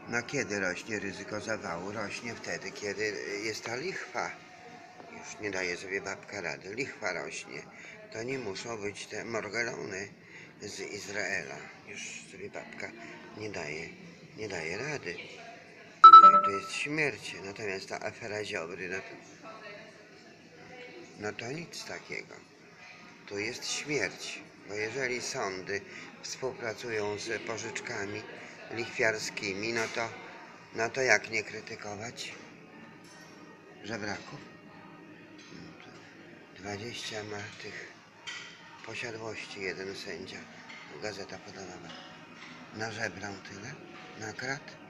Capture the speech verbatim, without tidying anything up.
No kiedy rośnie ryzyko zawału? Rośnie wtedy, kiedy jest ta lichwa. Już nie daje sobie babka rady. Lichwa rośnie. To nie muszą być te morgelony z Izraela. Już sobie babka nie daje, nie daje rady. To jest śmierć. Natomiast ta afera Ziobry, no to, no to nic takiego. Tu jest śmierć. Bo jeżeli sądy współpracują z pożyczkami lichwiarskimi, no to, no to jak nie krytykować żebraków? No to dwadzieścia ma tych posiadłości jeden sędzia, Gazeta Podawana. Nażebrał tyle, nakradł.